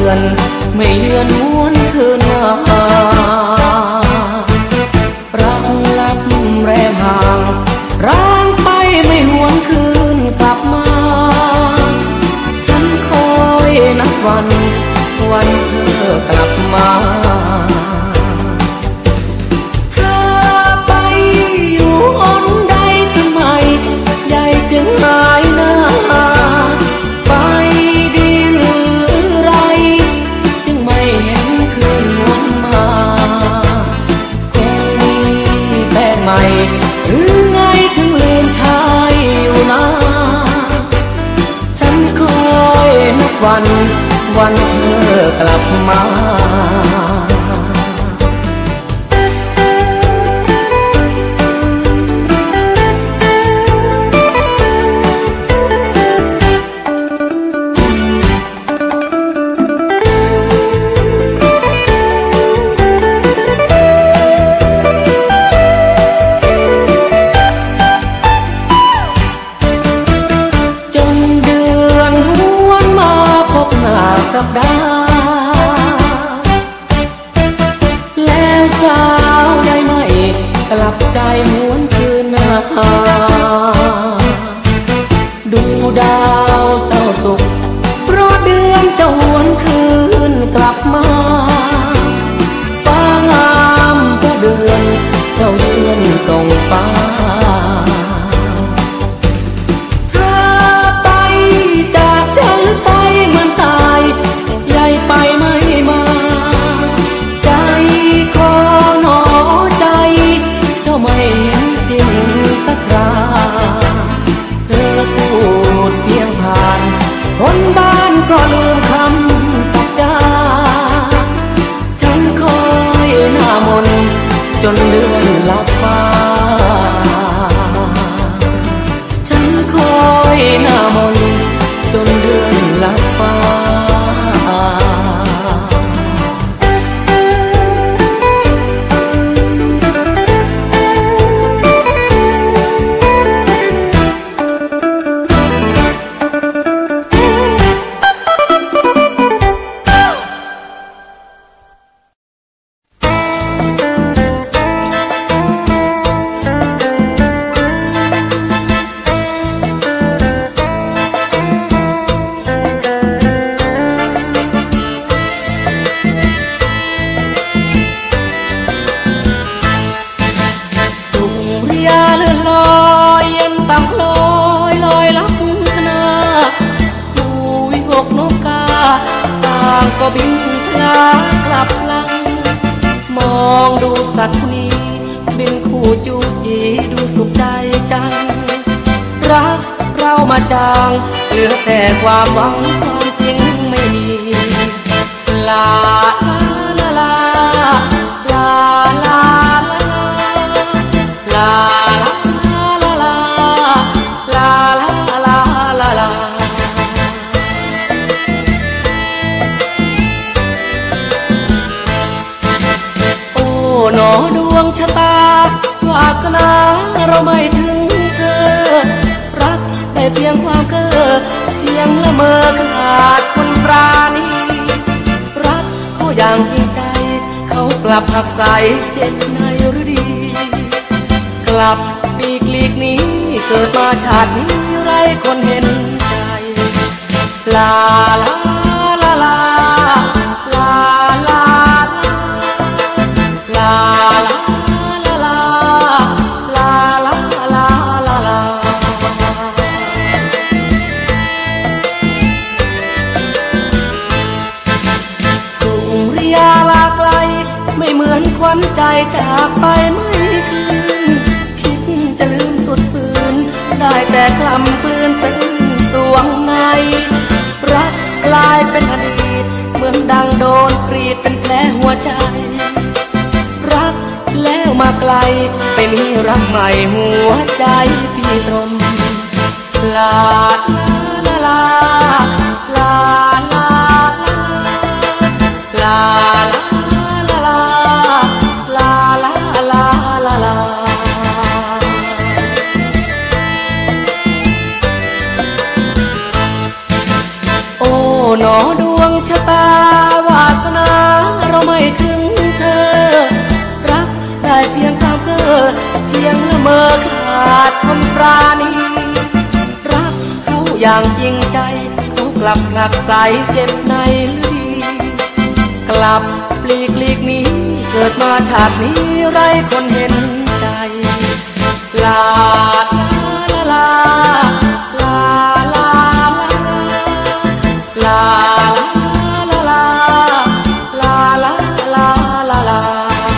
อนไม่เลือนม้วนคืนมารักลับแรมห่างร้างไปไม่หวนคืนกลับมาฉันคอยนับวันวันเธอกลับมาเธอไปอยู่อ้นใดทำไมใหญ่จึงหายหน้าไปดีหรือไรจึงไม่เห็นคืนวันมาคงมีแฟนใหม่หรือไงถึงลืมชายอยู่นะฉันคอยนับวันวันเธอกลับมาสัปดาห์แล้วสาวใหญ่ไม่กลับใจหวนคืนหน้าดูดาวเจ้าสุขเพราะเดือนเจ้าหวนคืนกลับมาฟ้างามเพราะเดือนเจ้าเดือนส่งฟ้าคนบ้านก็ลืมคำสัจจาฉันคอยหน้ามนจนเดือนลับฟ้าฉันคอยหน้ามนจนเดือนลับฟ้าก็บินคลากลับหลังมองดูสัตว์นี้บินคู่จูจีดูสุขใจจังรักเรามาจางเหลือแต่ความหวังความจริงไม่มีลาลาลาลาลาลาลาลาลาลาลาลาลาลาหนอดวงชะตาวาสนาเราไม่ถึงเธอรักได้เพียงความเก้อเพียงละเมอขาดคนปราณีรักเขาอย่างจริงใจเขากลับหักใสเจ็บในหรือดีกลับปีกลีกนี้เกิดมาชาตินี้ไรคนเห็นใจลาลาลาลาลาลาลาลาลาลาลาลาลาลาลาสุริยาลาไกลไม่เหมือนควันใจจากไปไม่คืนคิดจะลืมสุดฝืนได้แต่คลำกลืนซึ้งสวงในรักกลายเป็นอดีตเหมือนดังโดนกรีดเป็นแผลหัวใจรักแล้วมาไกลไปมีรักใหม่หัวใจพี่ตรมลาลาลาลาลาลาลาลาลาลาลาลาลาโอ้หนอดวงชะตาวาสนาเราไม่ถึงเธอรักได้เพียงความเก้อเพียงละเมอขาดคนปราณีรักเขาอย่างจริงใจเขากลับผลักไสเจ็บในลือกลับปลีกหนีเกิดมาชาตินี้ไร้คนเห็นใจลาลาลาลาลาลาลาลาลาลาลาลาลาลา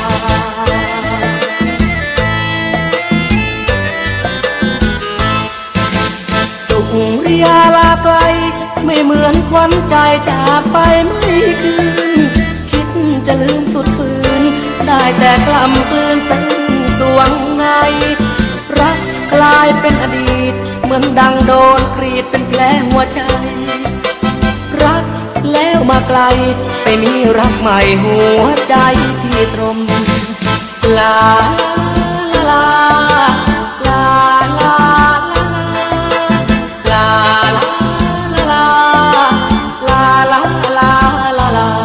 สุริยาลาไกลไม่เหมือนควันใจจากไปไม่คืนคิดจะลืมสุดฝืนได้แต่กล่ำกลืนซึ้งสวงในรักกลายเป็นอดีตเหมือนดังโดนกรีดเป็นแผลหัวใจรักแล้วมาไกลไปมีรักใหม่หัวใจพี่ตรมลาลาลาลาลาลาลาลาลาลาลาลา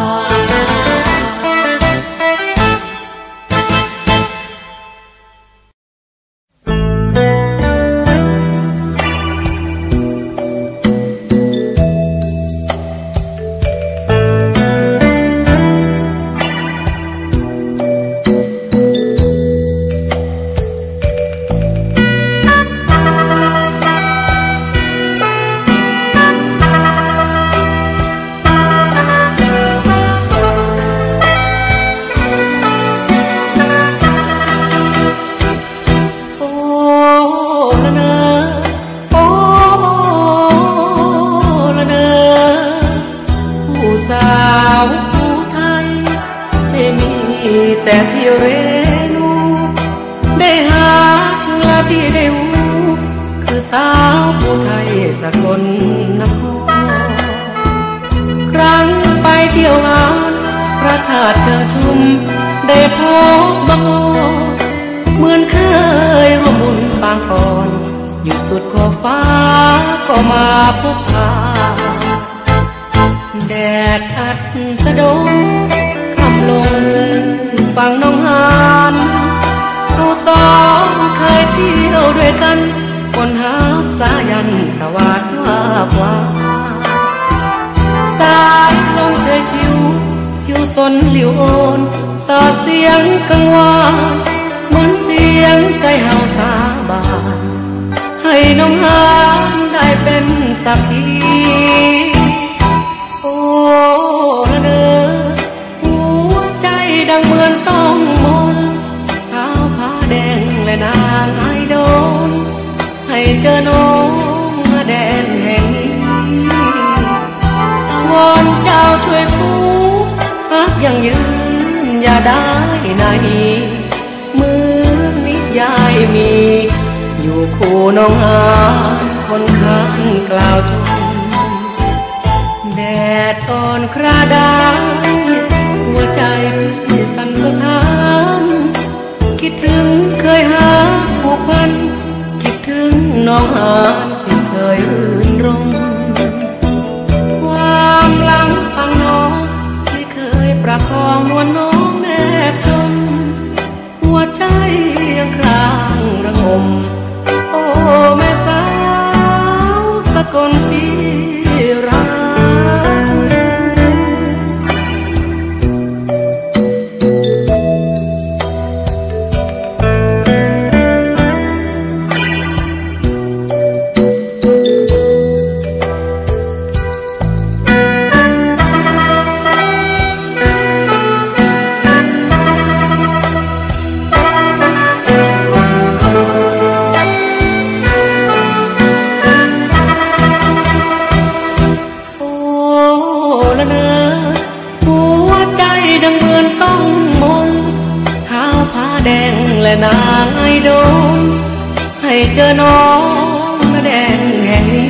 แต่ที่เรนูได้หาและที่ได้หูคือสาวผู้ไทยสกลนครครั้งไปเที่ยวงานพระธาตุเชิงชุมได้พบบางเหมือนเคยร่วมบุญปางก่อนอยู่สุดขอบฟ้าก็มาพบพาแดดทัดสะดมคำลงที่ฝั่งน้องหานเราสองเคยเที่ยวด้วยกันคนหาสายันสวัสดิ์ว่าฟ้าสายลมเฉยชิวผิวสนหลิวโอนสอดเสียงกังวานเหมือนเสียงใจเฮาสาบานให้น้องหานได้เป็นสักขีโอ้ละเนอหัวใจดังเหมือนต้องมนขาวผ้าแดงและนางไอโดนให้เจอน้องแดนแห่งนี้วอนเจ้าช่วยคู่ฮักยังยืนอย่าได้ไหนมือนิยายมีอยู่คู่น้องหานคนข้างกล่าวชมแดดอ่อนคราดายหัวใจพี่สั่นสะท้านคิดถึงเคยหาผูกพันคิดถึงน้องหานที่เคยรื่นรมความหลังฟังน้องที่เคยประคองนวลน้องแนบชมหัวใจยังครางระงมโอ้แม่สาวสกลที่รักนางไอโดนให้เจอน้องแดนแห่งนี้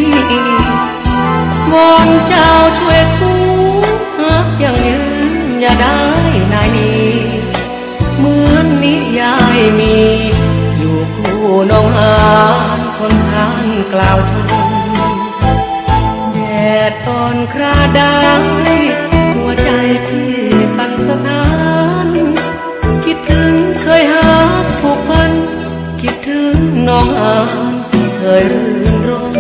วอนเจ้าช่วยคู่ฮักยังยืนอย่าได้นายนี้เหมือนนิยายมีอยู่คู่น้องหานคนทานกล่าวชมแดดตอนคราใดหัวใจพี่สั่นสะท้านคิดถึงเคยหาผูกพันคิดถึงน้องอานที่เคยรื่นรม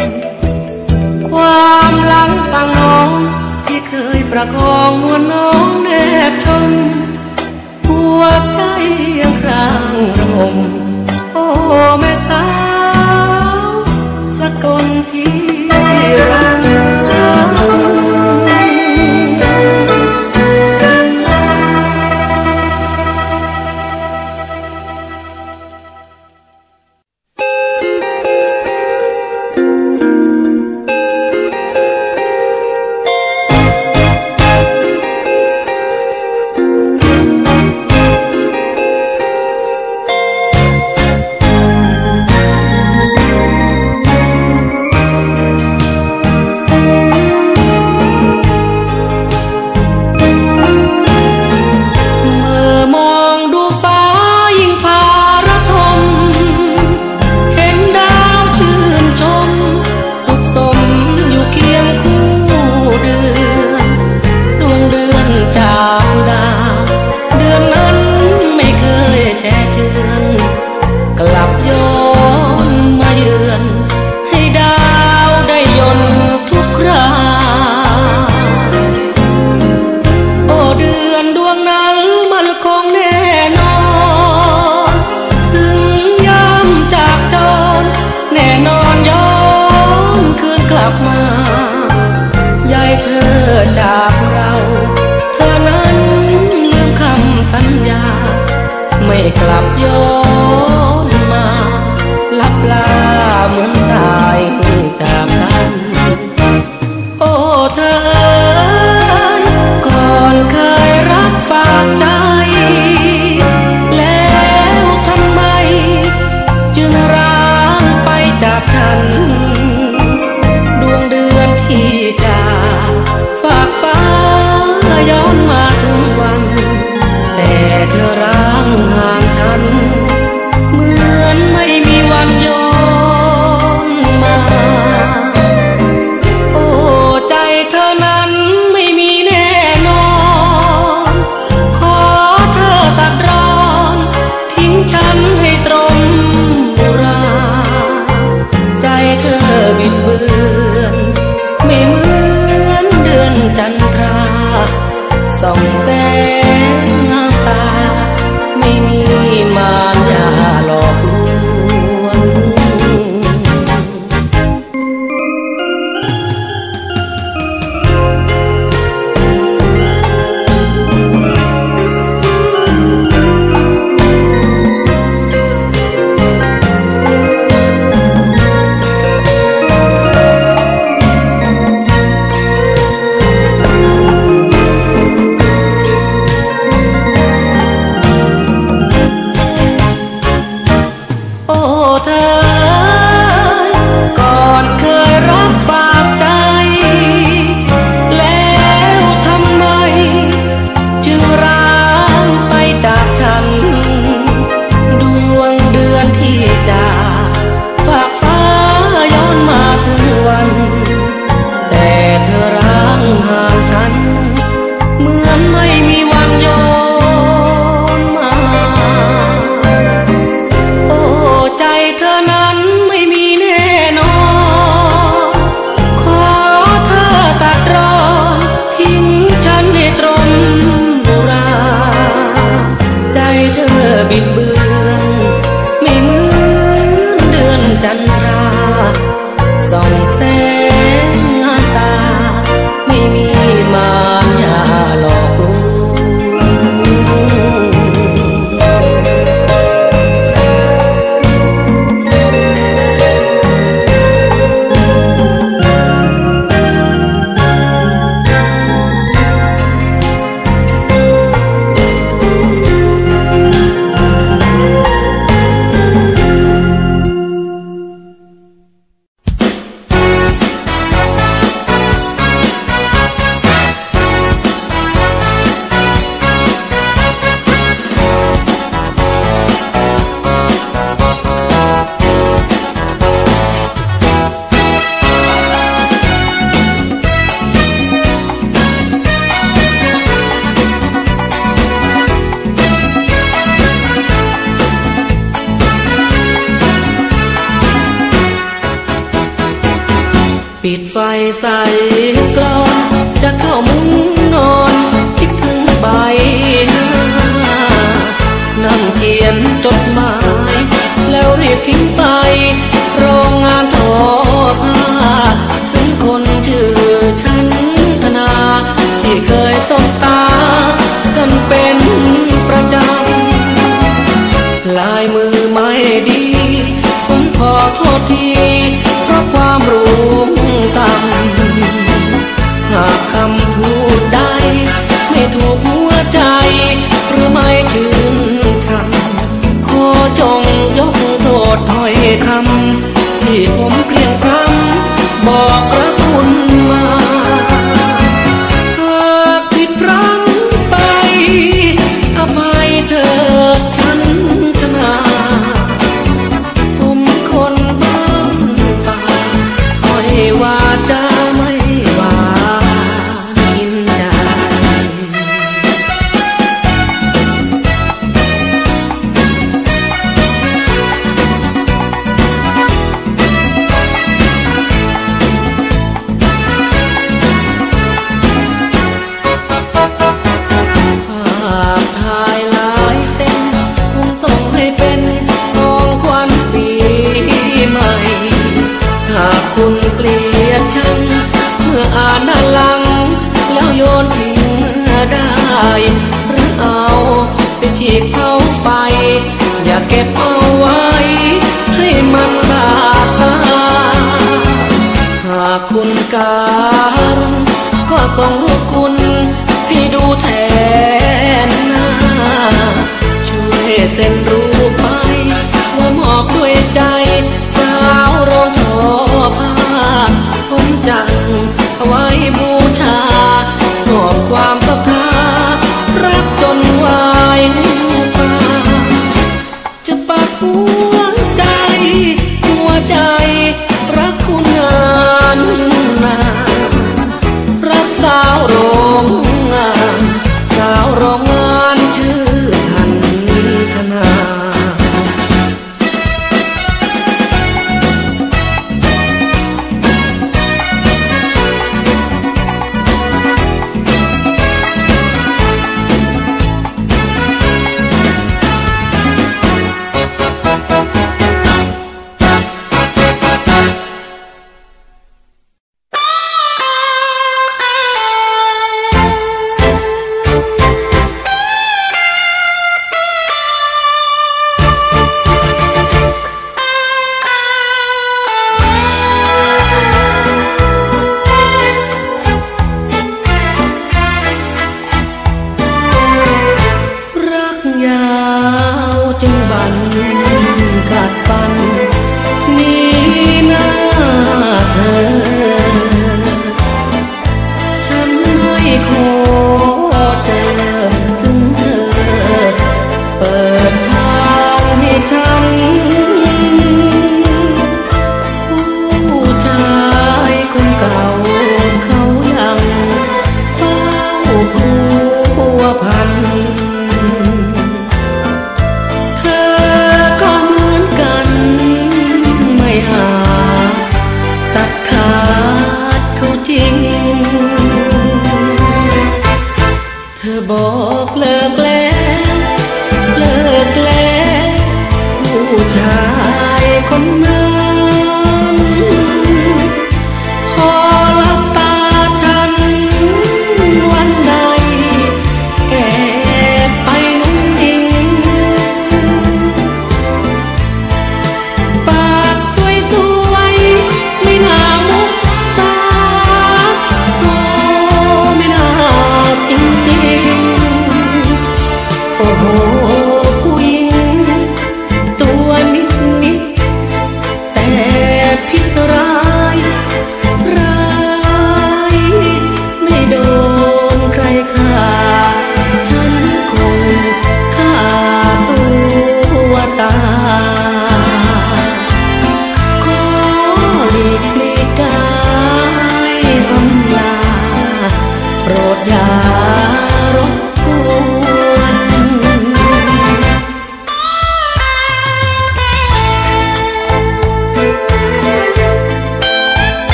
ความหลังต่างน้องที่เคยประคองนวลน้องแนบชมหัวใจยังครางระงมโอ้แม่สาวสกลที่รักจากเราเธอนั้นลืมคำสัญญาไม่กลับย้อนมาลับลาเหมือนตายจากกันโอ้เธอก่อนเคยรักฝากใจแล้วทำไมจึงร้างไปจากฉันดวงเดือนที่จากฝากฟ้าย้อนมาถึงวันแต่เธอร้างห่างฉันปิดไฟใส่กลอนจะเข้ามุ้งนอนคิดถึงใบหน้านั่งเขียนจดหมายแล้วรีบทิ้งไปโรงงานทอผ้าถึงคนชื่อฉันธนาที่เคยสบตากันเป็นประจำลายมือไม่ดีผมขอโทษทีเพราะความรู้ต่ำหากคำพูดใดไม่ถูกหัวใจหรือไม่ชื่นชมขอจงยกโทษถ้อยคำที่ผมเพียงพร่ำบอกรักคุณมาหากผิดพลั้งไปอภัยเถิดฉันธนาผมคนบ้านป่าถ้อยว่าจะไม่หวานกินใจถ่ายลายเส้นคงส่งให้เป็นของขวัญปีใหม่หากคุณเกลียดฉันเมื่ออ่านด้านหลังแล้วโยนทิ้งได้หรือเอาไปฉีกเผาไฟอย่าเก็บเอาไว้ให้มันบาดตาหากคุณการุณก็ส่งรูปคุณให้ดูแทนหน้าช่วยเซ็นรูปไปว่ามอบด้วยใจสาวโรงทอผ้าผมจังเอาไว้บูชามอบความศรัทธารักจนวายปากจะปักหัวใจรักคุณงานนารักสาวโรงงานสาวโรงงานชื่อฉันธนา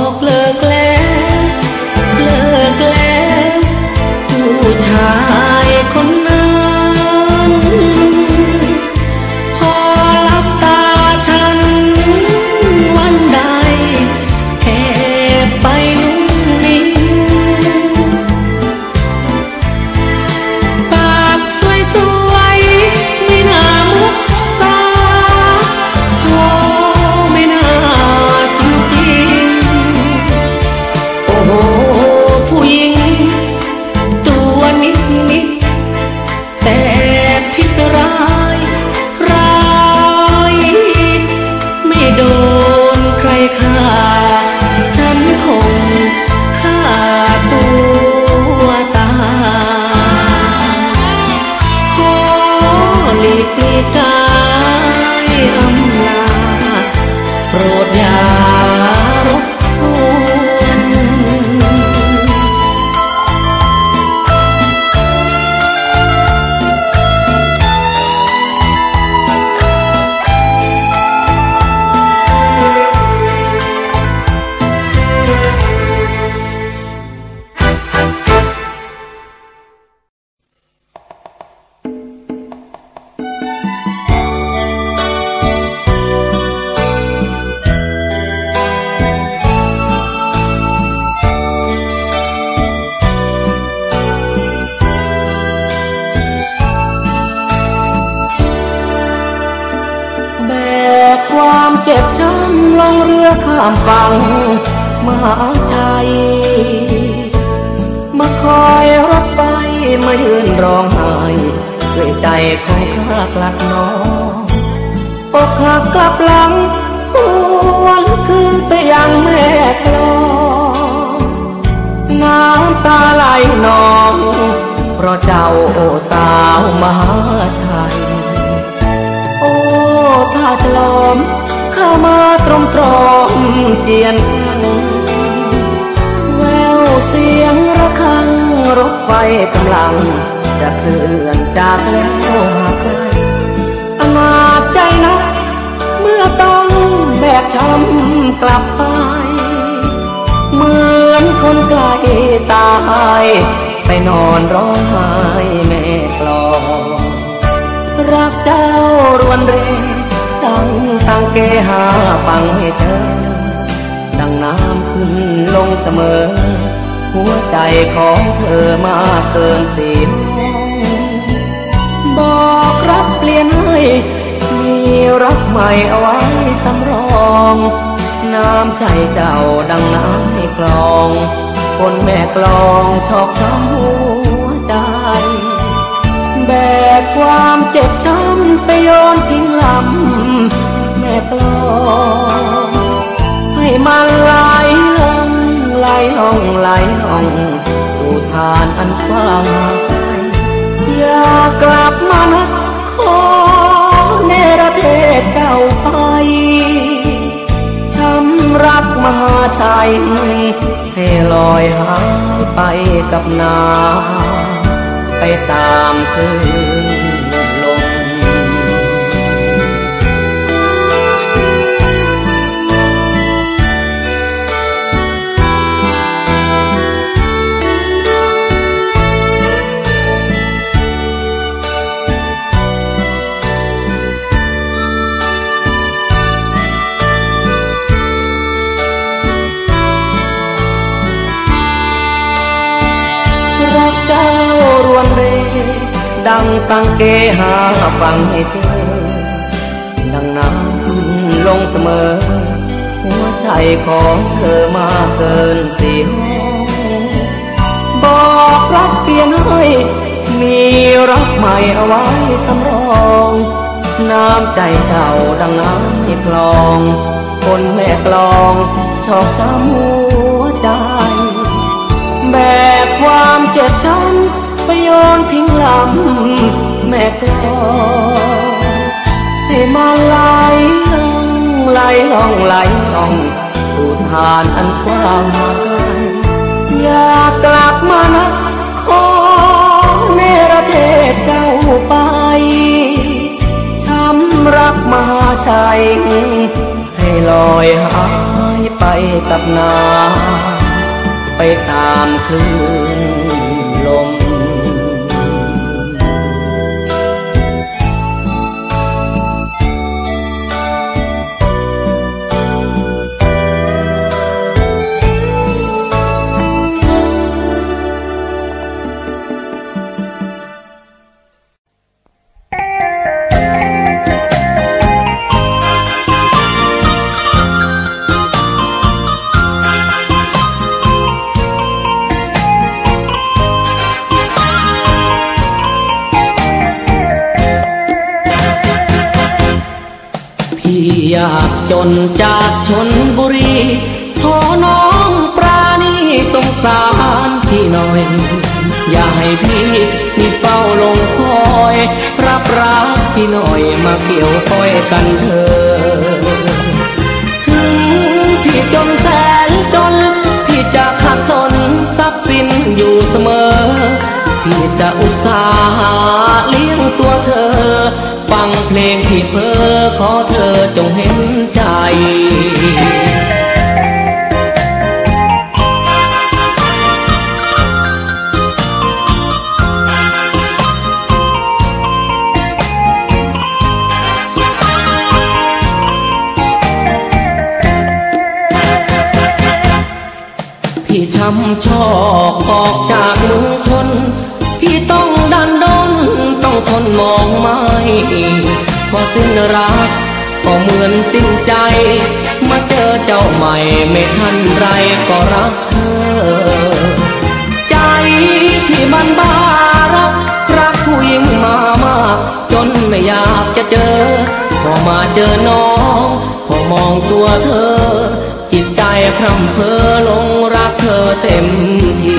อกเลิกแล้วเลิกแล้วผู้ชายคนนั้นพอลับตาฉันวันใดแอบไปนุ่งนิ่งปากสวยๆไม่น่ามุกสาโธ่ไม่น่าจริงๆโอ้โหผู้หญิงตัวนิดแต่พิษร้ายไม่โดนใครฆ่าฉันคงฆ่าตัวตายขอหลีกกายอำลาโปรดอย่ารบกวนความเจ็บช้ำลงเรือข้ามฝั่งมหาชัยมาคอยรับไปมายืนร้องไห้ด้วยใจของข้ากลัดน้องอกหักกลับหลังหวนคืนไปยังแม่กลองน้ำตาไหลนองเพราะเจ้าโอ้สาวมหาชัยโอ้ถ้าฉลอมเข้ามาตรอมเจียนพังแววเสียงระฆังรถไฟกำลังจะเคลื่อนจากแล้วหาไกลอนาจใจนักเมื่อต้องแบกช้ำกลับไปเหมือนคนไกลตายไปนอนร้องไห้แม่กลองรักเจ้ารวนเรตั้งเกหาฟังให้เธอดังน้ำขึ้นลงเสมอหัวใจของเธอมากเกินเสียงบอกรักเปลี่ยนให้มีรักใหม่เอาไว้สำรองน้ำใจเจ้าดังน้ำในคลองคนแม่กลองชอกช้ำหัวใจแบกความเจ็บช้ำไปโยนทิ้งลำแม่กลองให้มันไหลลงไหลลงไหลลงสู่ทานอันกว้างไกลอย่ากลับมานะขอเนรเทศเจ้าไปช้ำรักมหาชัยให้ลอยหายไปกับน้ำไปตามคลื่นลมรักเจ้ารวนเรดังตั้งเกหาฟังให้เธอดังน้ำขึ้นลงเสมอหัวใจของเธอมากเกินเสียงบอกรักเปลี่ยนให้มีรักใหม่เอาไว้สำรองน้ำใจเจ้าดังน้ำในคลองคนแม่กลองชอกช้ำหัวใจแบกความเจ็บช้ำไปโยนทิ้งลำแม่กลองให้มาไหลลงไหลลงไหลลงสู่ทานอันกว้างไกลอย่ากลับมานะขอเนรเทศเจ้าไปช้ำรักมหาชัยให้ลอยหายไปกับน้ำไปตามคลื่นลมอยากจนจากชลบุรีขอน้องปราณีสงสารพี่หน่อยอย่าให้พี่นี่เฝ้าลงคอยรับรักพี่หน่อยมาเกี่ยวก้อยกันเถอะถึงพี่จนแสนจนพี่จะขาดสนทรัพย์สินอยู่เสมอพี่จะอุตส่าห์เลี้ยงตัวเธอฟังเพลงที่เพ้อขอเธอจงเห็นใจพี่ช้ำชอกออกจากเมืองชนพี่ต้องดันด้นต้องทนมองไม่พอสิ้นรักก็เหมือนสิ้นใจมาเจอเจ้าใหม่ไม่ทันไรก็รักเธอใจพี่มันบ้ารักผู้หญิงมามากจนไม่อยากจะเจอพอมาเจอน้องพอมองตัวเธอจิตใจพร่ำเพ้อหลงรักเธอเต็มที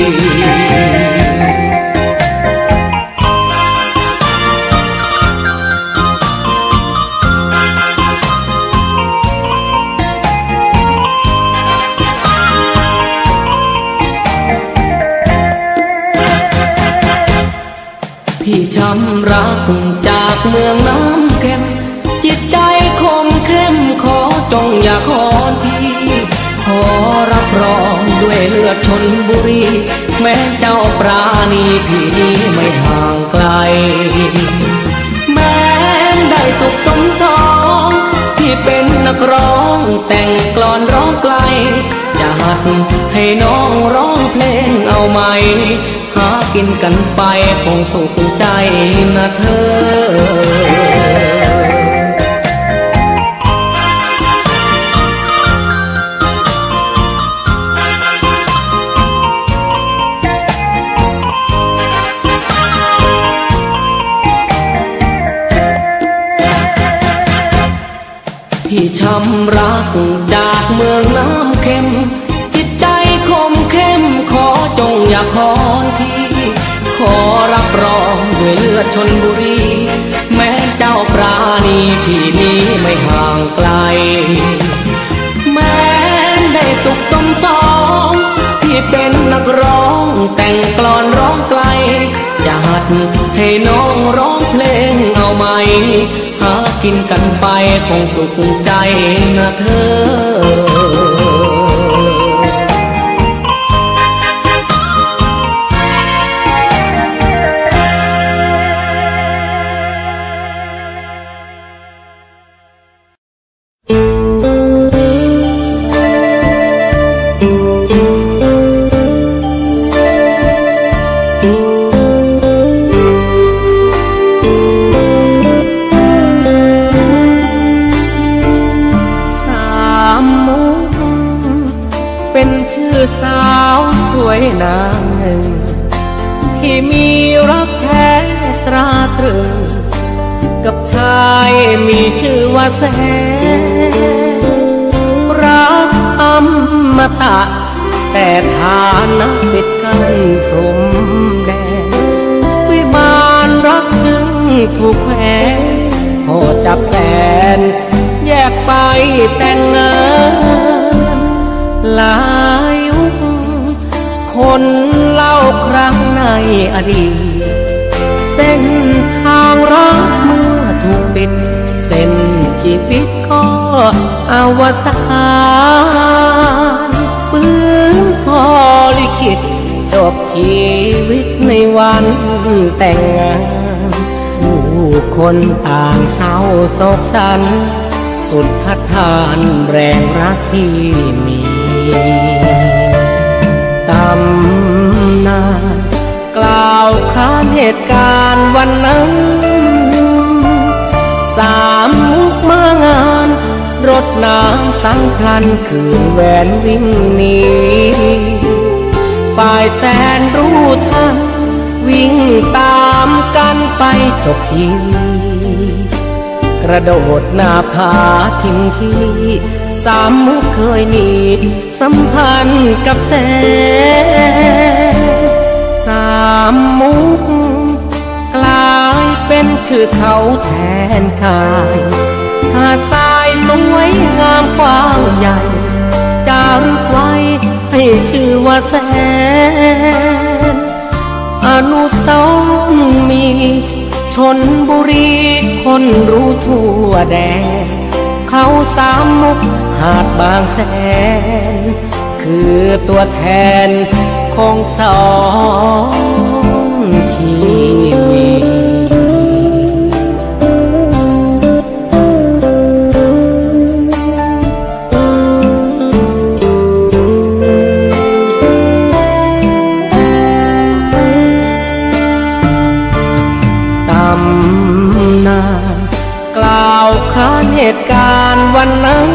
พี่ช้ำรักจากเมืองน้ำเค็มจิตใจคมเข้มขอจงอย่าขอนพี่ขอรับรองด้วยเลือดชลบุรีแม้เจ้าปราณีพี่นี้ไม่ห่างไกลแม้ได้สุขสมสองที่เป็นนักร้องแต่งกลอนร้องไกลจะหัดให้น้องร้องเพลงเอาไหมหากินกันไปคงสุขใจนะเธอพี่ช้ำรักจากเมืองน้ำเค็มจิตใจคมเข้มขอจงอย่าขอนพี่ขอรับรองด้วยเลือดชลบุรีแม้เจ้าปราณีพี่นี้ไม่ห่างไกลแม้ได้สุขสมสองที่เป็นนักร้องแต่งกลอนร้องไกลจะหัดให้น้องร้องเพลงเอาไหมหากินกันไปคงสุขใจนะเธอ วยนางหนึ่งที่มีรักแท้ตราตรึงกับชายมีชื่อว่าแสนรักอมตะแต่ฐานะปิดกั้นพรมแดนวิมานรักจึงถูกแขวนพอจับแสนแยกไปแต่งงานหลายยุคคนเล่าครั้งในอดีตเส้นทางรักเมื่อถูกปิดเส้นชีวิตก็ไปอวสานฟื้นพอลิขิตจบชีวิตในวันแต่งงานผู้คนต่างเศร้าโศกสันสุดทัดทานแรงรักที่มีตำนานกล่าวขานเหตุการณ์วันนั้นสามมุกมางานรถน้ำสังพลันคืนแหวนวิ่งหนีฝ่ายแสนรู้ทันวิ่งตามกันไปจบชีวิตกระโดดหน้าผาทิมที่สามมุกเคยมีสัมพันธ์กับแสนสามมุกกลายเป็นชื่อเขาแทนกายหาดทรายสวยงามกว้างใหญ่จารึกไว้ให้ชื่อว่าแสนอนุสาวรีย์มีชนบุรีคนรู้ทั่วแดนเขาสามมุกหาดบางแสนคือตัวแทนของสองชีวิตเหตุการณ์วันนั้น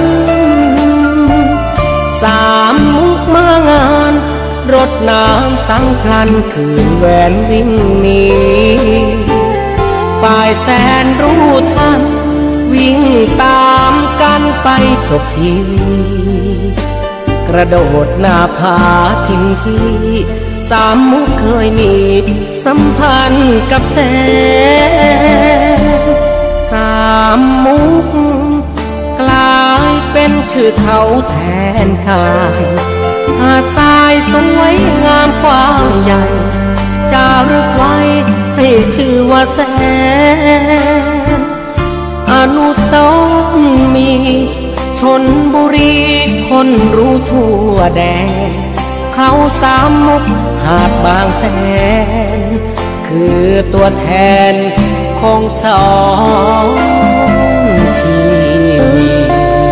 สามมุกมางานรถน้ำสังพลันคืนแหวนวิ่งหนีฝ่ายแสนรู้ทันวิ่งตามกันไปจบชีวิตกระโดดหน้าผาทิมที่สามมุกเคยมีสัมพันธ์กับแสนสามมุกกลายเป็นชื่อเขาแทนกายหาดทรายสวยงามกว้างใหญ่จารึกไว้ให้ชื่อว่าแสนอนุสาวรีย์ชนบุรีคนรู้ทั่วแดนเขาสามมุกหาดบางแสนคือตัวแทนของสองชีวิต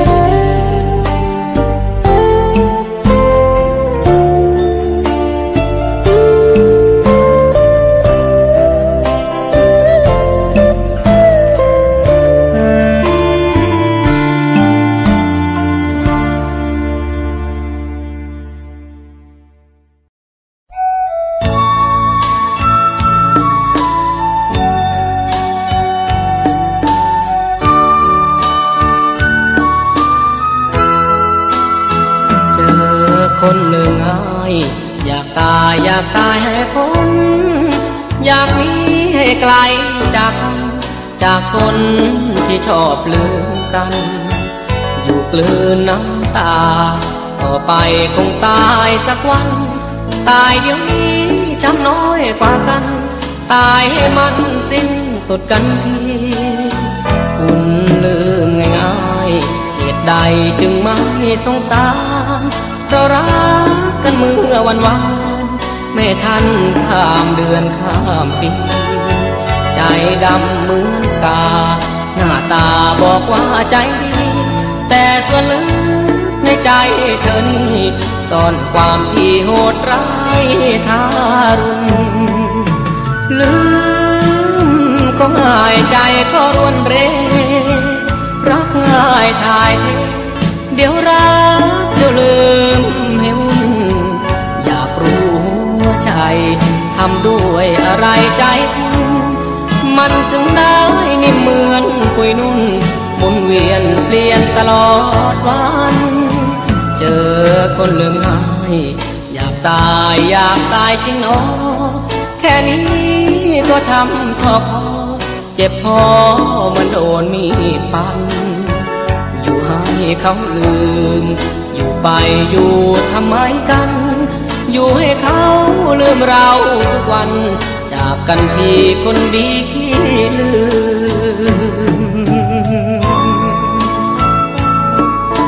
คนหนึ่งอยากตายให้พ้นอยากหนีให้ไกลจากคนที่ชอบลือกันอยู่กลืนน้ำตาต่อไปคงตายสักวันตายเดี๋ยวนี้จำน้อยกว่ากันตายให้มันสิ้นสุดกันทีคุณลืมง่ายๆเหตุใดจึงไม่สงสารเพราะรักกันเมื่อวันไม่ทันข้ามเดือนข้ามปีใจดำเหมือนกาหน้าตาบอกว่าใจดีแต่ส่วนลึกในใจเธอนี่ซ่อนความที่โหดร้ายทารุณลืมก็ง่ายใจก็รวนเรรักง่ายทายเทเดี๋ยวรักเดี๋ยวลืมให้วุ่นอยากรู้หัวใจทำด้วยอะไรใจคุณมันถึงได้นิ่มเหมือนปุยนุ่นหมุนเวียนเปลี่ยนตลอดวันเจอคนลืมง่ายอยากตายจริงหนอแค่นี้ก็ทำพอเจ็บพอมันโดนมีดฟันอยู่ให้เขาลืมอยู่ไปอยู่ทำไมกันอยู่ให้เขาลืมเราทุกวันจากกันที่คนดีขี้ลืม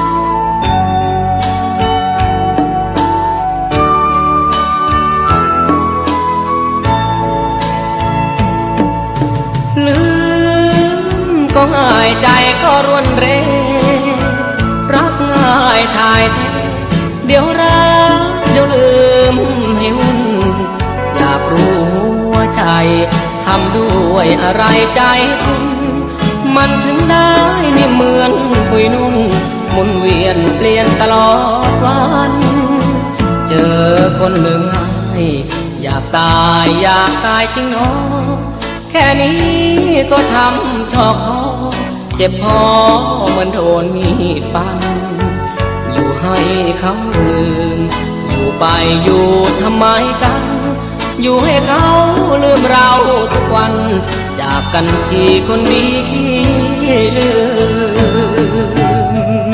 หายใจก็รวนเรรักง่ายทายแท้เดี๋ยวรักเดี๋ยวลืมให้วุ่นอยากรู้หัวใจทำด้วยอะไรใจคุณมันถึงได้นี่เหมือนปุยนุ่นหมุนเวียนเปลี่ยนตลอดวันเจอคนลืมง่ายอยากตายจริงเนาะแค่นี้ก็ช้ำชอกพอเจ็บพอเหมือนโดนมีดฟันอยู่ให้เขาลืมอยู่ไปอยู่ทำไมกันอยู่ให้เขาลืมเราทุกวันจากกันที่คนดีขี้ลืม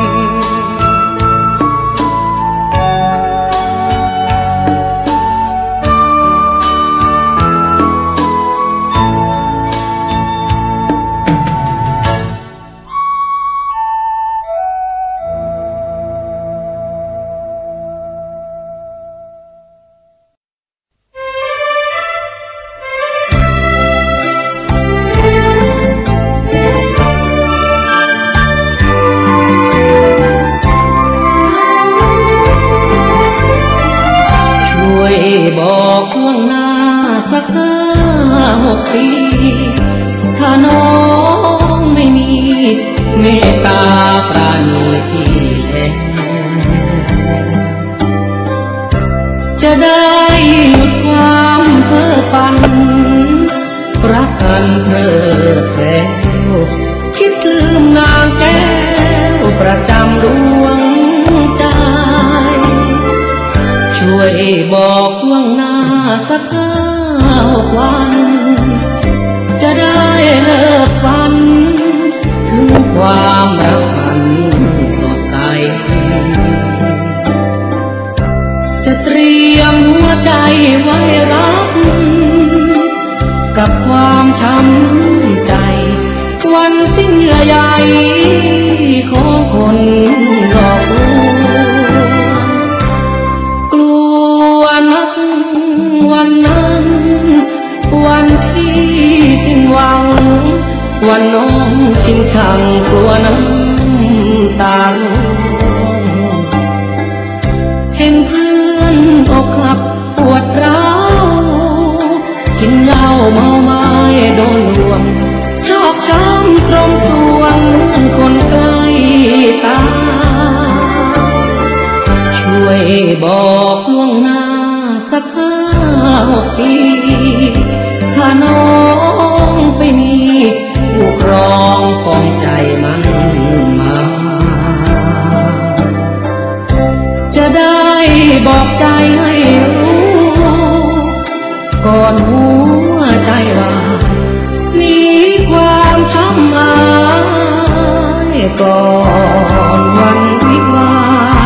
บอกล่วงหน้าสัก5-6 ปีถ้าน้องไม่มีเมตตาปราณีพี่แลจะได้หยุดความเพ้อฝันรักกันเพลิดเพลินคิดลืมนางแก้วประจำดวงใจช่วยบอกล่วงหน้าสัก5-6 วันจะได้เลิกฝันถึงความรักมันสดใสจะเตรียมหัวใจไว้รับกับความช้ำใจวันสิ้นเยื่อใยของคนหลอกลวงวันนั้นวันที่สิ้นหวังวันน้องชิงชังกลัวน้ำตาร่วงเห็นเพื่อนอกหักปวดร้าวกินเหล้าเมาไม้โดนลวงชอกช้ำตรงสวงเหมือนคนใกล้ตายช่วยบอกล่วงหน้าสัก5-6 ปีถ้าน้องไปมีผู้ครองปองใจมันมาจะได้บอกใจให้รู้ก่อนหัวใจว่ามีความช้ำอายก่อนวันวิวา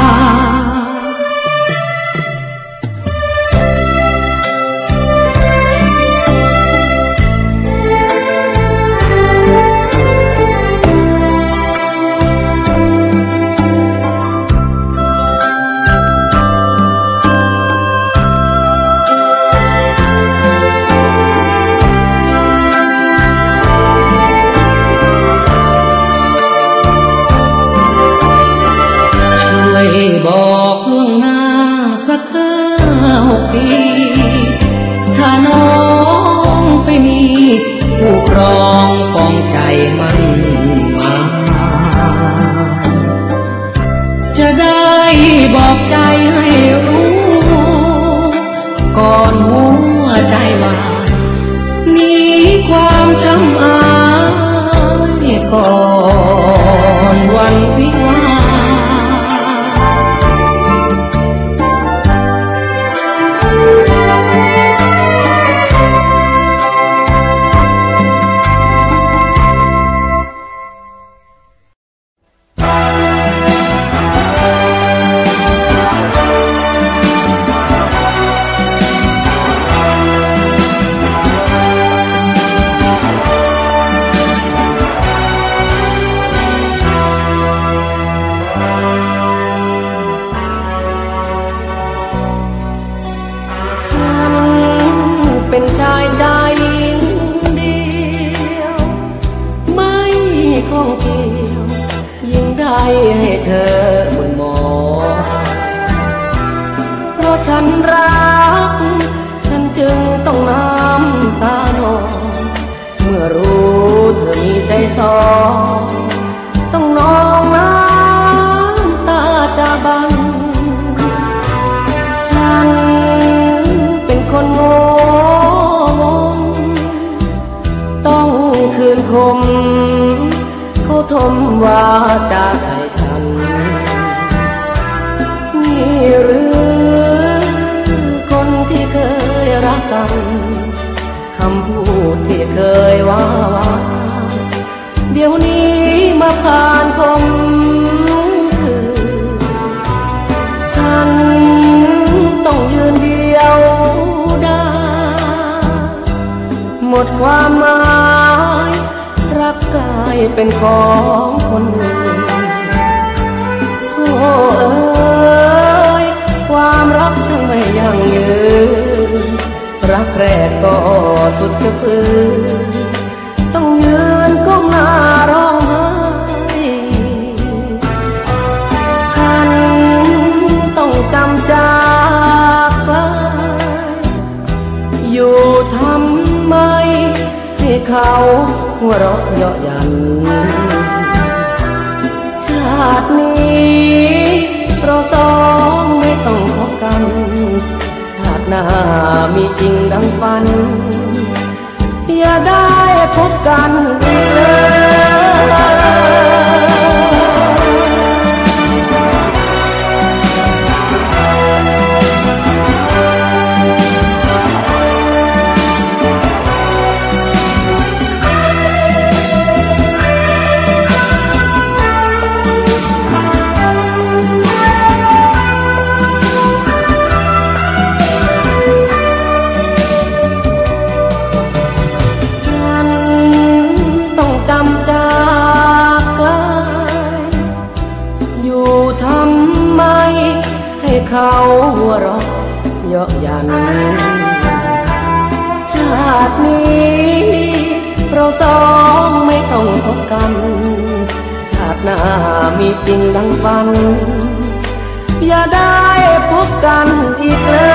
บอกล่วงหน้าสัก5-6 ปีถ้าน้องไปมีผู้ครองปองใจมันมาจะได้บอกใจให้รู้ก่อนหัวใจว่ามีความช้ำอายก่อนวันวิวาเป็นชายใจเดียวไม่ราะฉันรักฉันจึงต้องน้ำตานองเมื่อรู้เธอมีใจสองต้องนองน้ำตาจะบังฉันเป็นคนโง่ต้องคืนคมเขาทมว่าจะใส่ฉันนี่หรือคนที่เคยรักกันคำพูดที่เคยว่าเดี๋ยวนี้มาผ่านคมคืนฉันต้องยืนเดียวได้หมดความหมายรักกายเป็นของคนอื่นโอ้เอ๋ยความรักช่างไม่ยั่งยืนรักแรกก็สุดจะฝืนต้องยืนก้มหน้าร้องไห้ฉันต้องจำจากไปอยู่ทำไมให้เขาหัวเราะเยาะยันชาตินี้เราสองไม่ต้องพบกันชาติหน้ามีจริงดังฝันอย่าได้พบกันอีกเลยเขาหัวเราะเยาะยันชาตินี้เราสองไม่ต้องพบกันชาติหน้ามีจริงดังฝันอย่าได้พบกันอีกเลย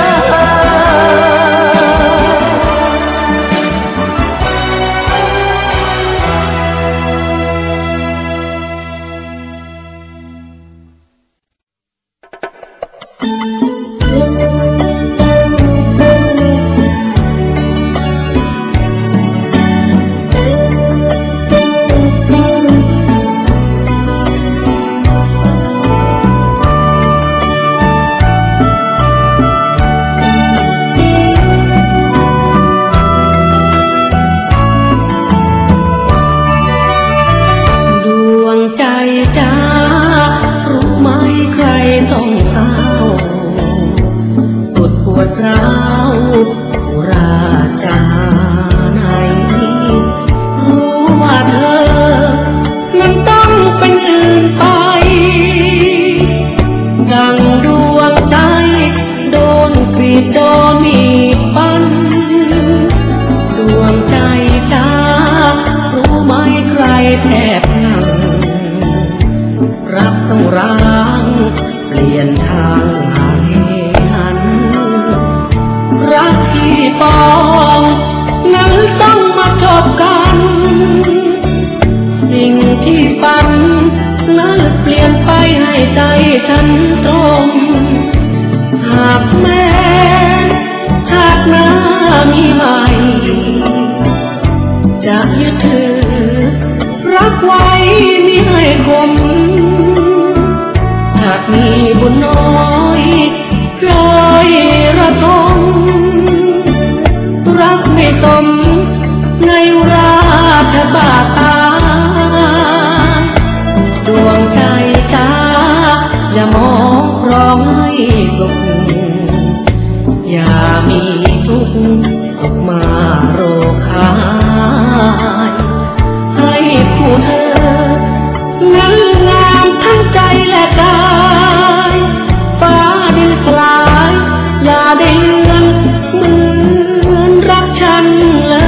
ฉันตรงหากแม้ชาติหน้ามีใหม่จะยึดถือรักไว้มิให้คมหากมีบุญน้อยรอยระทมรักไม่สมในราชบาตาดวงใจจ้าอย่ามองร้องให้สุขอย่ามีทุกข์สุขมาโรคายให้ผู้เธอนั้นงามทั้งใจและกายฟ้าดินสลายอย่าได้เลือนเหมือนรักฉันเลย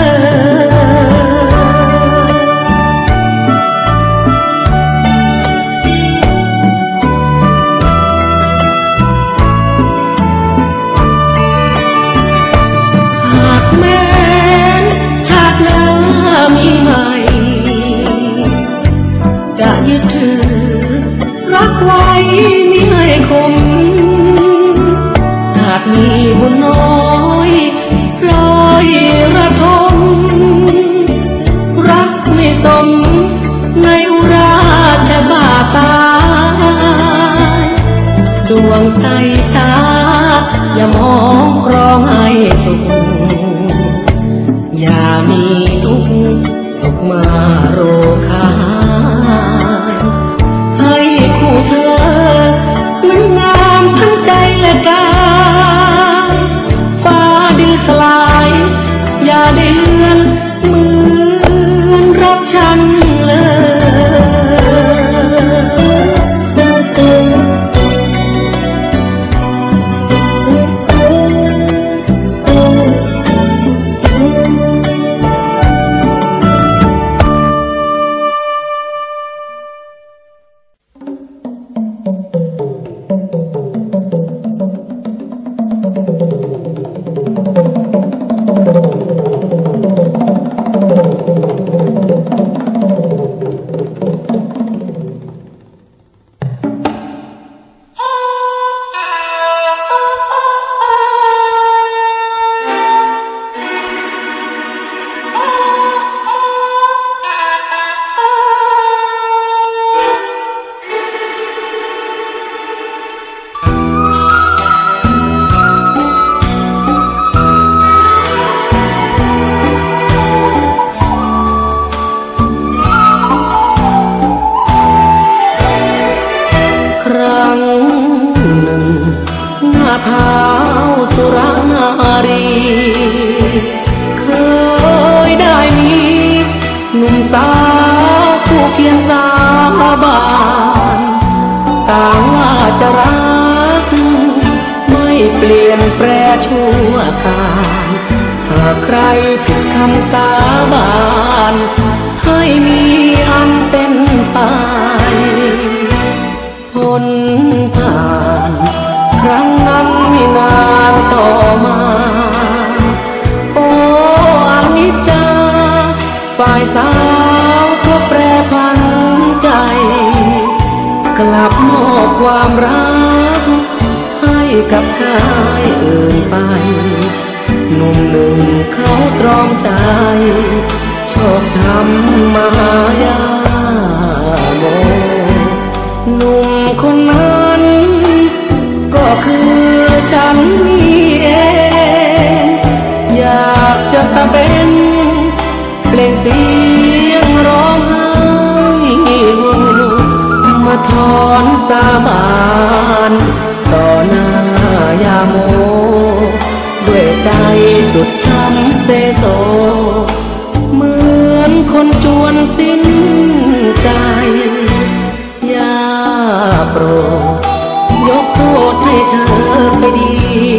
เท้าสุรนารีเคยได้มีหนุ่มสาวผู้เคียงสาบานต่างว่าจะรักไม่เปลี่ยนแปรชั่วการหากใครผิดคำสาบานให้มีอันเป็นไปพ้นผ่านครั้งนั้นไม่นานต่อมาโอ้อานิจจาฝ่ายสาวก็แปรผันใจกลับมอบความรักให้กับชายอื่นไปหนุ่มหนึ่งเขาตรอมใจชอบทำมายาโมหนุ่มคนนั้นก็คือฉันนี่เองอยากจะตะเบนเปล่งเสียงร้องไห้มาถอนสาบานต่อหน้ายาโมด้วยใจสุดช้ำเซโซเหมือนคนจวนสิ้นใจอย่าโปรดยกโทษให้เธอไปดี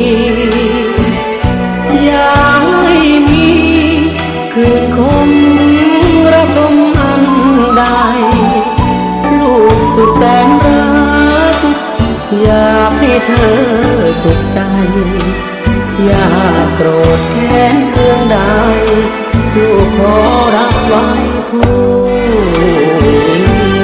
อย่าให้มีคืนคมระทมอันใดลูกสุดแสนรักอยากให้เธอสุขใจอย่าโกรธแค้นเคืองใดลูกขอรับไว้ผู้เดียว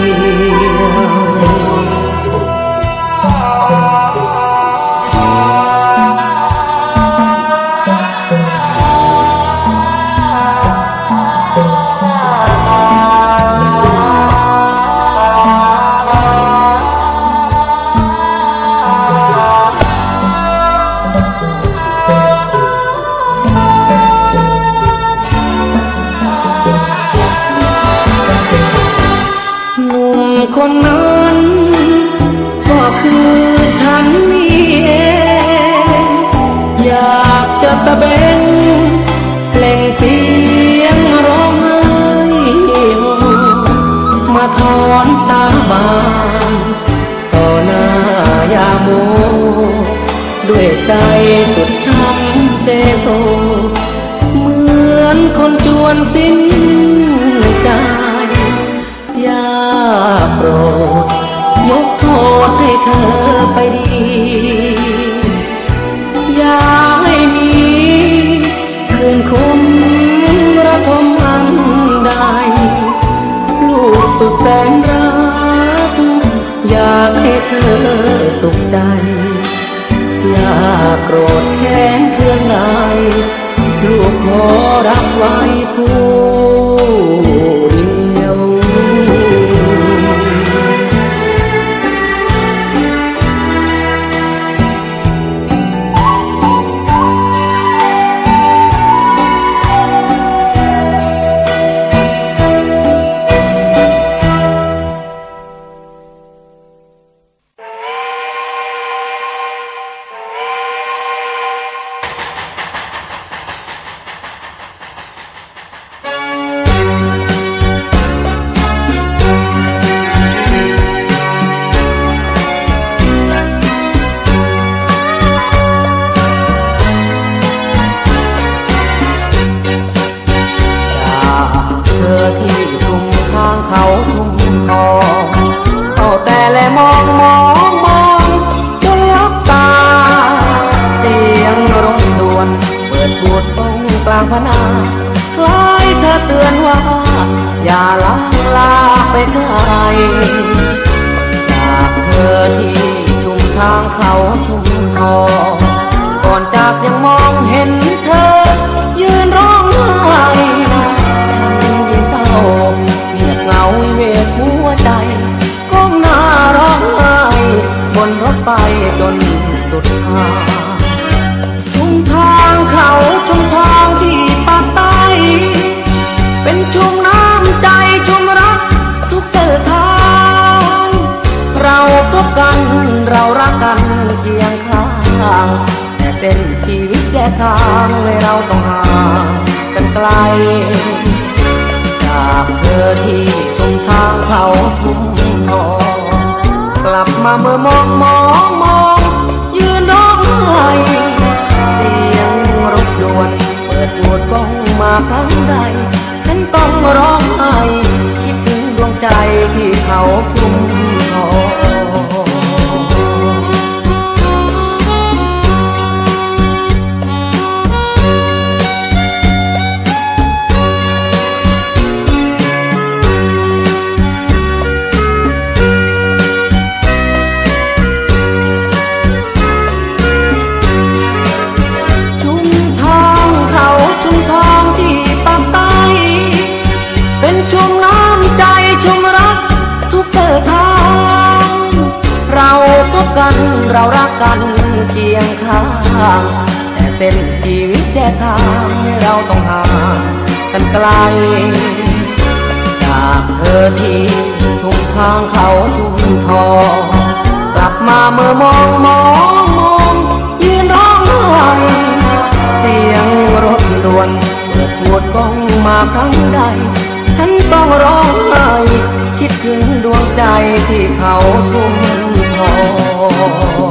คนนั้นก็คือฉันนี่เองอยากจะตะเบนเปล่งเสียงร้องไห้มาถอนสาบานต่อหน้ายาโมด้วยใจสุดช้ำเซโซเหมือนคนจวนสิ้นใจอย่าโปรดยกโทษให้เธอไปดีอย่าให้มีคืนคมระทมอันใดลูกสุดแสนรักอยากให้เธอสุขใจอย่าโกรธแค้นเคืองใดลูกขอรับไว้ผู้เดียวพนาคล้ายเธอเตือนว่าอย่าล้ำลาไปไกลจากเธอที่ชุมทางเขาชุมทองก่อนจากยังมองเห็นเธอยืนร้องไห้ฉันยิ่งเศร้าเงียบเหงาเวทหัวใจก้มหน้าร้องไห้บนรถไฟจนสุดทางชุมทางเขาชุมทางที่ปักแยกทางให้เราต้องห่างกันไกลจากเธอที่ชุมทางเขาชุมทองกลับมาเมื่อมองยืนร้องไห้เสียงรถด่วนเปิดโหวดก้องมาครั้งใดฉันต้องร้องไห้คิดถึงดวงใจที่เขาชุมทองเรารักกันเคียงข้างแต่เส้นชีวิตแยกทางให้เราต้องห่างกันไกลจากเธอที่ชุมทางเขาชุมทองกลับมาเมื่อมองยืนร้องไห้เสียงรถด่วนเปิดโหวดก้องมาครั้งใดฉันต้องร้องไห้คิดถึงดวงใจที่เขาชุมทอง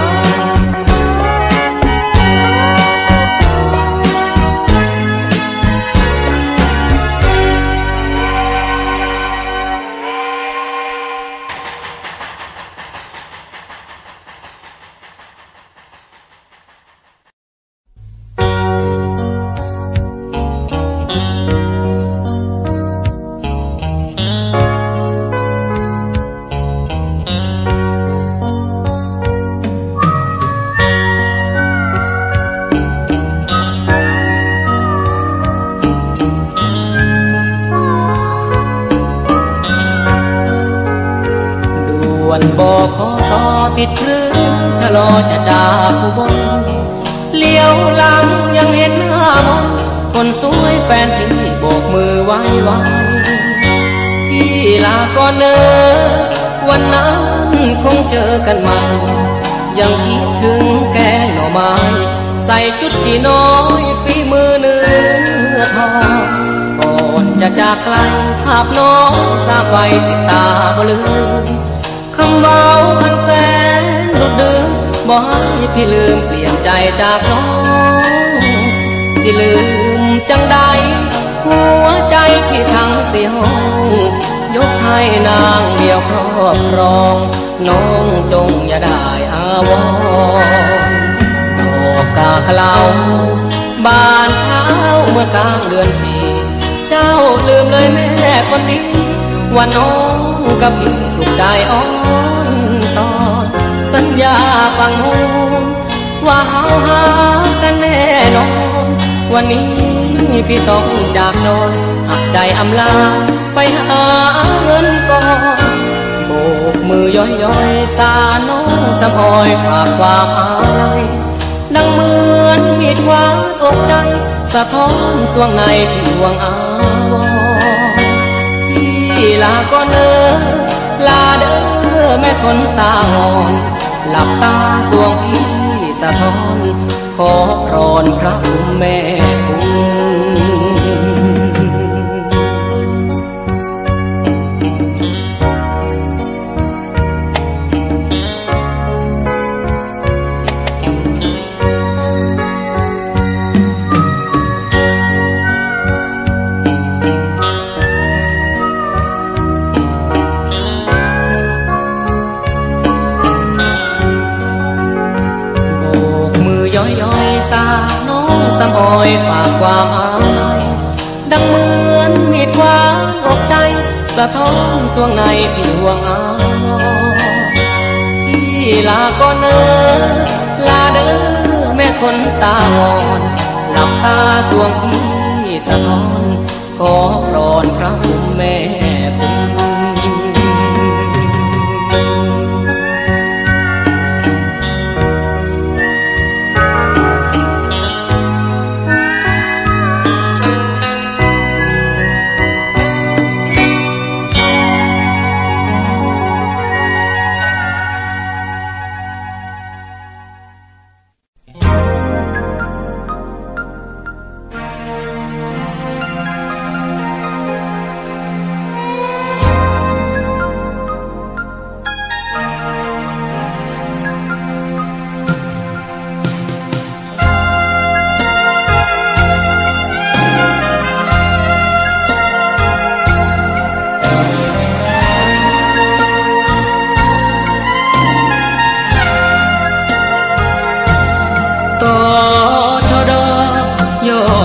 บอกขอสอติดเครื่องชะลอจะจากอุบลเลี้ยวหลังยังเห็นหน้ามนคนสวยแฟนพี่โบกมือไว้พี่ลาก่อนเนอวันนั้นคงเจอกันใหม่ยังคิดถึงแกงหน่อไม้ใส่จุดจีน้อยฝีมือเนื้อทองก่อนจะจากไกลภาพน้องสร้างไว้ติดตาบ่ลืมคำเว้าอันแสนดุดดื่มบ่ให้พี่ลืมเปลี่ยนใจจากน้องสิลืมจังใดหัวใจพี่ทั้งสี่ห้องยกให้นางเดียวครอบครองน้องจงอย่าได้อาวรณ์ดอกกาขลาวบานเช้าเมื่อกลางเดือนสี่เจ้าลืมเลยแม่คนนี้ว่าน้องกับพี่สุขใจอ่อนตอนสัญญาฟังหูว่าเฮาหากันแน่นอนวันนี้พี่ต้องจากนอนหักใจอำลาไปหาเงินก่อนโบกมือย่อยสาน้องสำอ้อยฝากความอาลัยดังเหมือนมีดหวานอกใจสะท้อนสวงในพี่ดวงอาวรลาก่อนเด้อลาเด้อแม่คนตาอ่อนหลับตาสวงพี่สะท้อนขอพรพระคุณแม่คุณสำอ้อยฝากความอาลัยดังเหมือนมีดหวานอกใจสะท้อนสวงในพี่ดวงอาวรพี่ลาก่อนเด้อลาเด้อแม่คนตาอ่อนหลับตาสวงพี่สะท้อนขอพรพระคุณแม่คุณ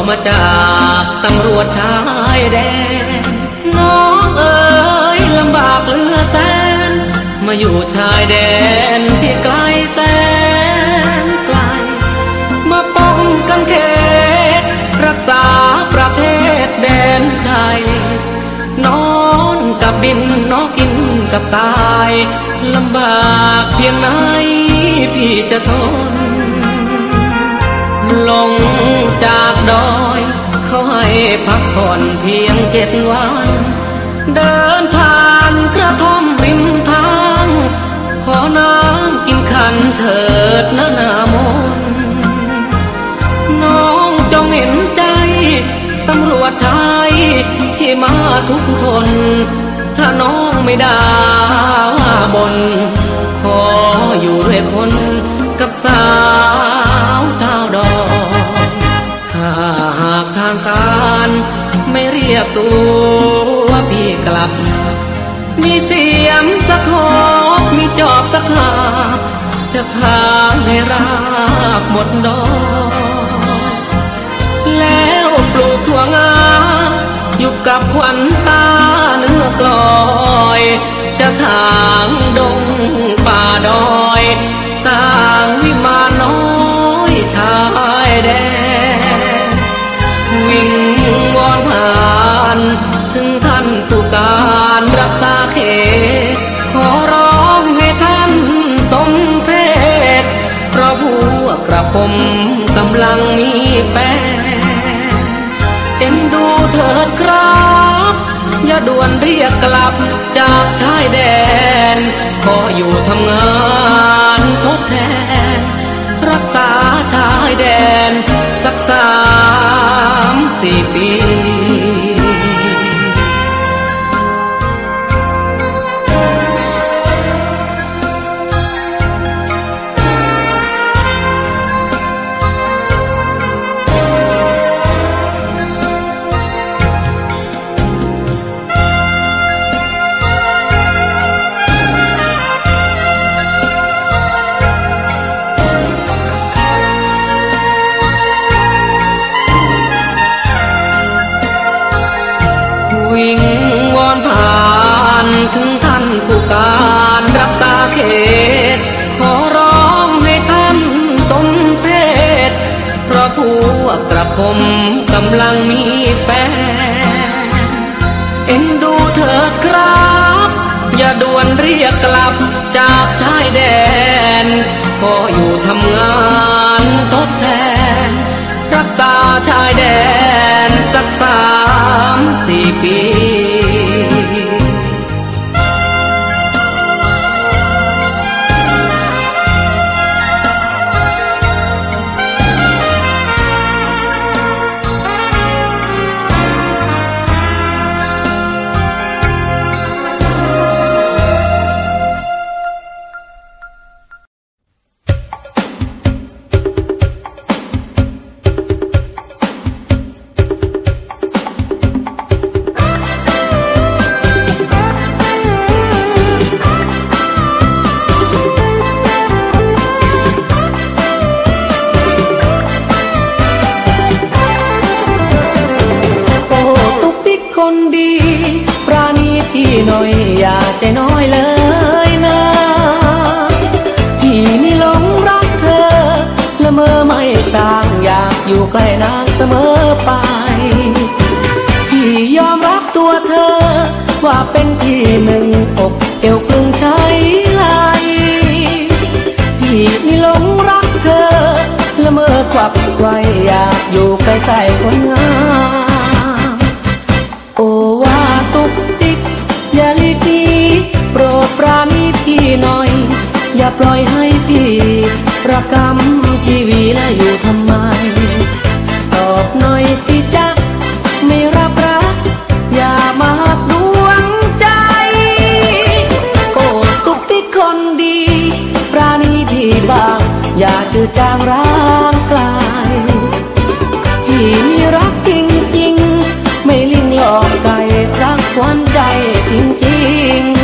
มาจากตำรวจชายแดนน้องเอ๋ยลำบากเหลือแสนมาอยู่ชายแดนที่ไกลแสนไกลมาป้องกันเขตรักษาประเทศแดนไทยนอนกับดินนอนกินกับตายลำบากเพียงไหนพี่จะทนลงจากดอยเขาให้พักผ่อนเพียง7 วันเดินผ่านกระท่อมริมทางขอน้ำกินขันเถิดนะนามนน้องจงเห็นใจตำรวจไทยที่มาทุกทนถ้าน้องไม่ด่าว่าบนขออยู่ด้วยคนกับสาวชาวดอยถ้าหากทางการไม่เรียกตัวพี่กลับมีเสียมสักหอกมีจอบสักหาจะทางให้ราบหมดดอยแล้วปลูกถั่วงาอยู่กับขวัญตาเนื้อกลอยจะทางดงป่าดอยสร้างวิมานน้อยชายแดนวิ่งวอนผ่านถึงท่านผู้การรักษาเขตขอร้องให้ท่านสมเพชเพราะพวกกระผมกำลังมีแฟนเอ็นดูเถิดครับอย่าด่วนเรียกกลับจากชายแดนขออยู่ทำงานทดแทนรักษาชายแดนสัก3-4 ปี วิ่งวอนผ่านถึงท่านผู้การรักษาเขตขอร้องให้ท่านสมเพชเพราะพวกกระผมกำลังมีแฟนเอ็นดูเถิดครับอย่าด่วนเรียกกลับจากชายแดนขออยู่ทำงานทดแทนรักษาชายแดนสัก3-4 ปี หน่อยอย่าใจน้อยเลยนะพี่นี่หลงรักเธอละเมอไม่ต่างอยากอยู่ใกล้นางเสมอไปพี่ยอมรับตัวเธอว่าเป็นที่หนึ่งอกเอวกลึงใช้ไหลพี่นี่หลงรักเธอละเมอควักไว้อยากอยู่ใกล้ๆคนงามโอ้ว่าตุกติกอย่าลีตีโปรดปราณีพี่หน่อยอย่าปล่อยให้พี่ระกำชีวีและอยู่ทำไมตอบหน่อยสิจ๊ะไม่รับรักอย่ามาหักดวงใจโอ้ตุกติกคนดีปราณีพี่บ้างอย่าจืดจางร้างไกลพี่มีรักจริงๆไม่ลิงหลอกไก่รักหวานใจจริงๆ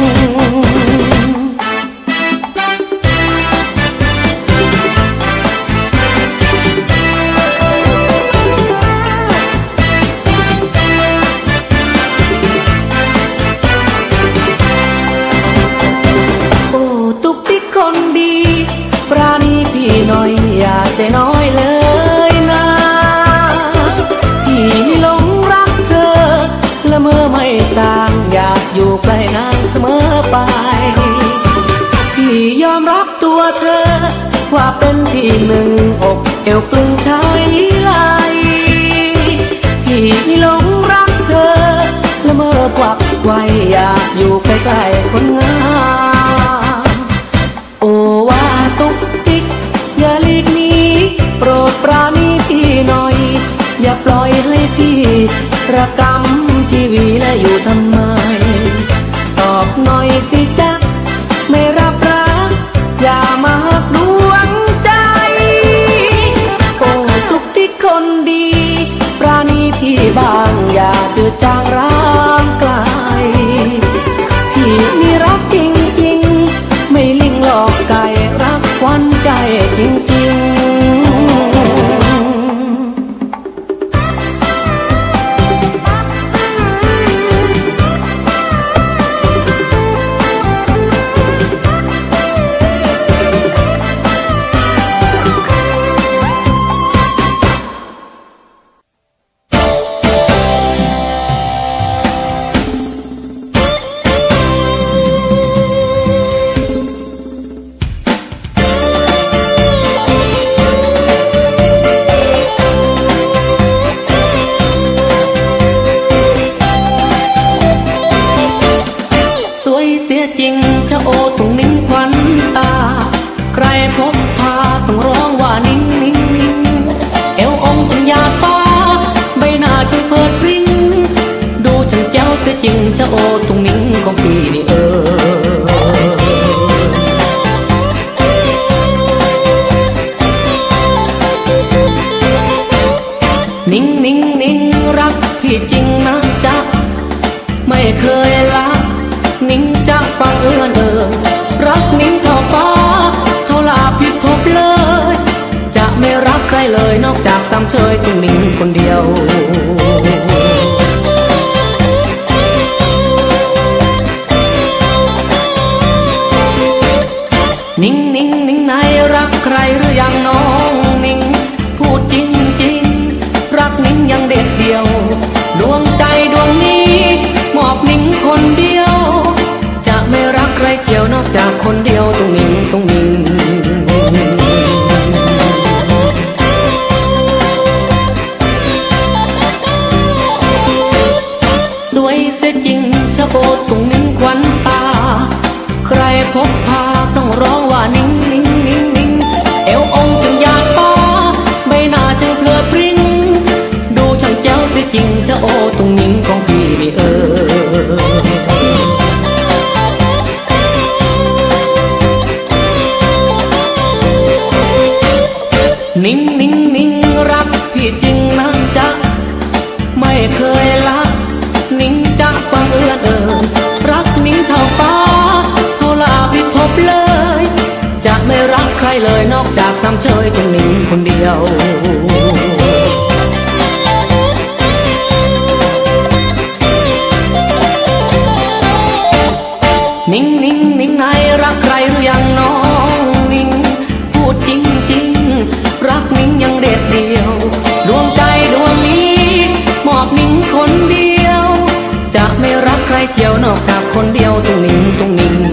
หนึ่งอกเอวกลึงใช้ไหลพี่หลงรักเธอละเมอกวักไว้อยากอยู่ใกล้ๆคนงามโอว่าตุ๊กติ๊กอย่าหลีกหนีโปรดปราณีพี่หน่อยอย่าปล่อยให้พี่ระกำชีวีและอยู่ทำไมตอบหน่อยสิจ๊ะไม่รับรักอย่ามาหักดวงใจโอ้ตุ๊กติ๊กคนดีปราณีพี่บ้างอย่าจืดจางร้างไกลพี่มีรักจริงๆไม่ลิงหลอกไก่รักควันใจจริงๆจริงชะโอตุงนิ้งของพี่นี่นิ่งนิ่งนิ่งรักพี่จริงนะจ๊ะไม่เคยละนิ่งจะฟังรักนิ่งเท่าฟ้าเท่าลาผิดพบเลยจะไม่รักใครเลยนอกจากตามเชยตุงนิ้งคนเดียวนิ่งนิ่งนิ่งไหนรักใครหรือยังน้องนิ่งพูดจริงจริงรักนิ่งยังเด็ดเดียวดวงใจดวงนี้มอบนิ่งคนเดียวจะไม่รักใครเชียวนอกจากคนเดียวตรงนิ่งตรงนิ่งสวยเสียจริงชะโบตรงนิ่งควันตาใครพบพาต้องร้องว่านิ่งนิ่งนิ่งนิ่งเอวองค์จึงหยาดฟ้าใบหน้าจึงเพลิดพริ้งดูช่างแจ๋วเสียจริงชะโอตรงนิ่งของพี่นี่นิ่งนิ่งนิ่งรักพี่จริงนะจ๊ะไม่เคยละนิ่งจะฟังรักนิ่งเท่าฟ้าเท่าลาผิดพบเลยจะไม่รักใครเลยนอกจากตามเชยตรงนิ่งคนเดียวนิ่งนิ่งนิ่งไหนรักใครหรือยังน้องนิ่งพูดจริงจริงรักนิ่งยังเด็ดเดียวดวงใจดวงนี้มอบนิ่งคนเดียวจะไม่รักใครเชียวนอกจากคนเดียวตรงนิ่งตรงนิ่ง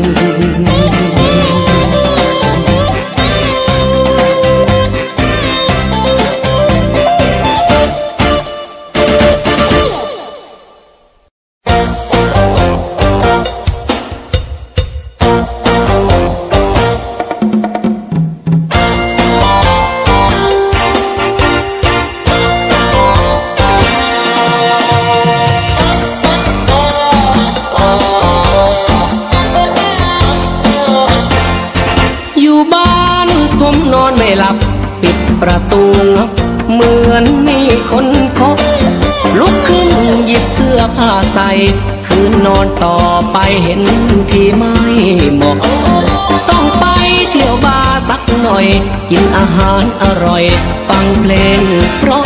ประตูงับเหมือนมีคนเคาะลุกขึ้นหยิบเสื้อผ้าใส่คืนนอนต่อไปเห็นที่ไม่เหมาะต้องไปเที่ยวบาร์สักหน่อยกินอาหารอร่อยฟังเพลงเพราะ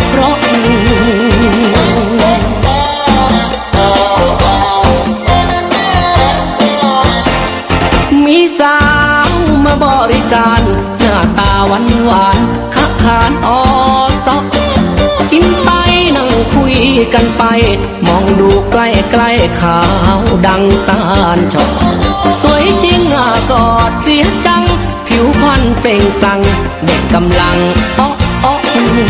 มีสาวมาบริการหน้าตาหวานคักขานอ่อซอกกินไปนั่งคุยกันไปมองดูใกล้ๆขาวดังตาลช็อกสวยจริงกอดเสียจัง พี่ผิวพรรณเปล่งปลั่งเด็กกำลังอ้ออ้อ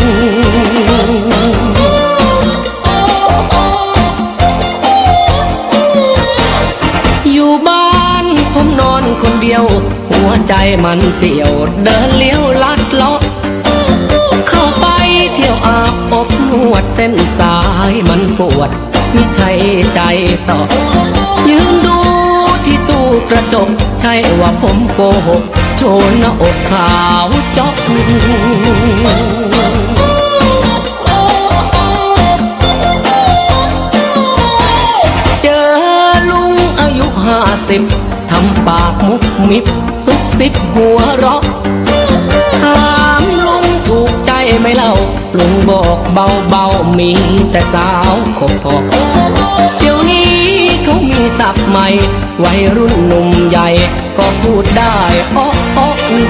อยู่บ้านผมนอนคนเดียวหัวใจมันเปี่ยวเดินเลี้ยวลัดเลาะเข้าไปเที่ยวอาบอบนวดเส้นสายมันปวดมิใช่ใจสอยืนดูที่ตู้กระจกใช่ว่าผมโกหกโชว์หน้าอกขาวเจาะเจอลุงอายุ50ทำปากมุบมิบซุบซิบหัวเราะถามลุงถูกใจไหมเล่าลุงบอกเบาๆมีแต่สาวขบพอเดี๋ยวนี้เขามีศัพท์ใหม่วัยรุ่นหนุ่มใหญ่ก็พูดได้อ้ออ้อ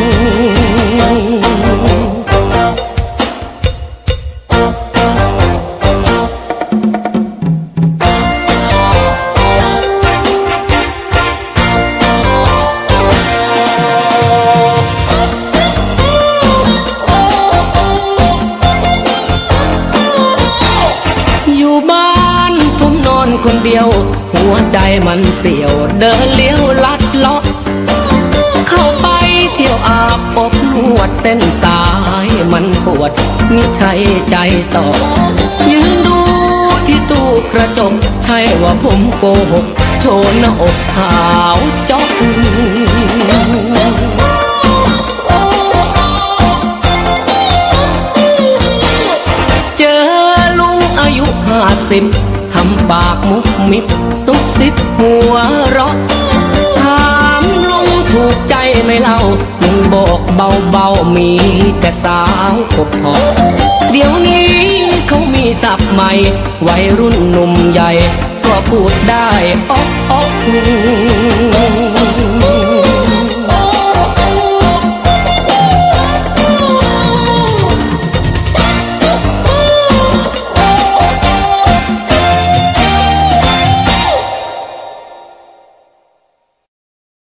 คนเดียวหัวใจมันเปลี่ยวเดินเลี้ยวลัดเลาะเข้าไปเที่ยวอาบอบนวดเส้นสายมันปวดมิใช่ใจสอยืนดูที่ตู้กระจกใช่ว่าผมโกหกโชว์หน้าอกขาวเจาะเจอลุงอายุ50ทำปากมุบมิบซุบซิบหัวเราะถามลุงถูกใจไหมเล่าลุงบอกเบาๆมีแต่สาวกบพอเดี๋ยวนี้เขามีศัพท์ใหม่วัยรุ่นหนุ่มใหญ่ก็พูดได้อ๊อกอ๊อก